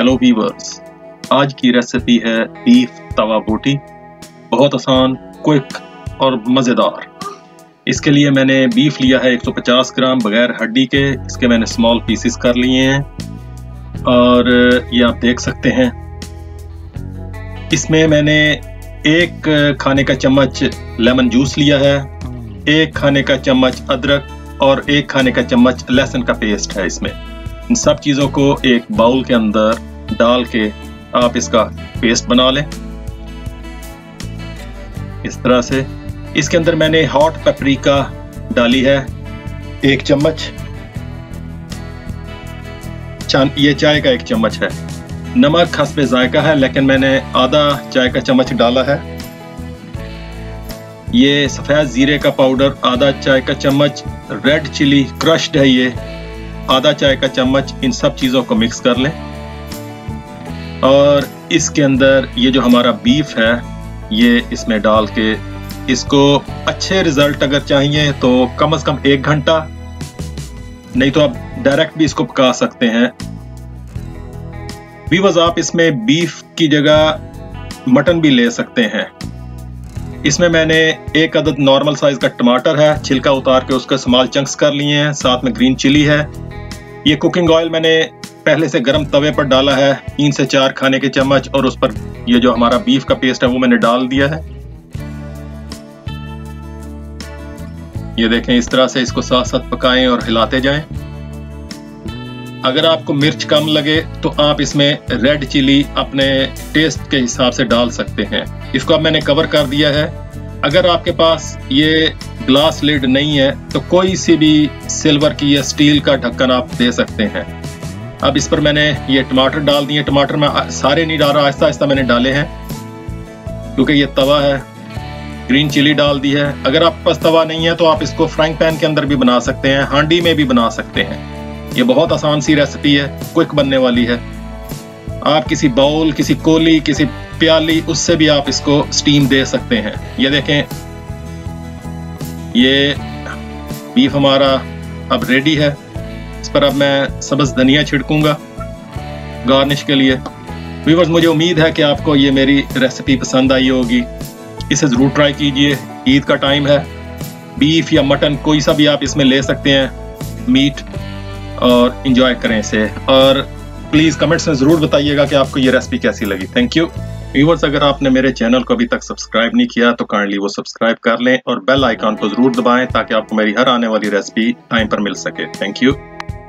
Hello viewers, आज की recipe है बीफ तवा बोटी। बहुत आसान, क्विक और मज़ेदार। इसके लिए मैंने बीफ लिया है 150 ग्राम बगैर हड्डी के। इसके मैंने स्मॉल पीसेस कर लिए हैं और ये आप देख सकते हैं। इसमें मैंने 1 खाने का चम्मच लेमन जूस लिया है, 1 खाने का चम्मच अदरक और 1 खाने का चम्मच लहसुन का पेस्ट है। इसमें इन सब चीज़ों को एक बाउल के अंदर डाल के आप इसका पेस्ट बना लें इस तरह से। इसके अंदर मैंने हॉट पेपरिका डाली है 1 चम्मच। ये चाय का 1 चम्मच है। नमक हस्बे जायका है, लेकिन मैंने आधा चाय का चम्मच डाला है। ये सफ़ेद जीरे का पाउडर आधा चाय का चम्मच, रेड चिली क्रश्ड है ये आधा चाय का चम्मच। इन सब चीज़ों को मिक्स कर लें और इसके अंदर ये जो हमारा बीफ है ये इसमें डाल के इसको अच्छे रिजल्ट अगर चाहिए तो कम से कम 1 घंटा, नहीं तो आप डायरेक्ट भी इसको पका सकते हैं। व्यूअर्स, आप इसमें बीफ की जगह मटन भी ले सकते हैं। इसमें मैंने 1 अदद नॉर्मल साइज का टमाटर है, छिलका उतार के उसके स्मॉल चंक्स कर लिए हैं। साथ में ग्रीन चिली है। ये कुकिंग ऑयल मैंने पहले से गर्म तवे पर डाला है 3 से 4 खाने के चम्मच, और उस पर ये जो हमारा बीफ का पेस्ट है वो मैंने डाल दिया है। ये देखें, इस तरह से इसको साथ साथ पकाएं और हिलाते जाएं। अगर आपको मिर्च कम लगे तो आप इसमें रेड चिली अपने टेस्ट के हिसाब से डाल सकते हैं। इसको अब मैंने कवर कर दिया है। अगर आपके पास ये ग्लास लिड नहीं है तो कोई सी भी सिल्वर की या स्टील का ढक्कन आप दे सकते हैं। अब इस पर मैंने ये टमाटर डाल दिए। टमाटर मैं सारे नहीं डाल रहा, आहिस्ता आहिस्ता मैंने डाले हैं क्योंकि ये तवा है। ग्रीन चिली डाल दी है। अगर आपके पास तवा नहीं है तो आप इसको फ्राइंग पैन के अंदर भी बना सकते हैं, हांडी में भी बना सकते हैं। ये बहुत आसान सी रेसिपी है, क्विक बनने वाली है। आप किसी बाउल, किसी कोली, किसी प्याली, उससे भी आप इसको स्टीम दे सकते हैं। ये देखें, ये बीफ हमारा अब रेडी है। इस पर अब मैं सब्ज़ धनिया छिड़कूंगा गार्निश के लिए। व्यूअर्स, मुझे उम्मीद है कि आपको ये मेरी रेसिपी पसंद आई होगी। इसे ज़रूर ट्राई कीजिए। ईद का टाइम है। बीफ या मटन कोई सा भी आप इसमें ले सकते हैं मीट, और इंजॉय करें इसे। और प्लीज़ कमेंट्स में ज़रूर बताइएगा कि आपको ये रेसिपी कैसी लगी। Thank you. व्यूअर्स, अगर आपने मेरे चैनल को अभी तक सब्सक्राइब नहीं किया तो काइंडली वो सब्सक्राइब कर लें और बेल आइकॉन को ज़रूर दबाएं ताकि आपको मेरी हर आने वाली रेसिपी टाइम पर मिल सके। Thank you.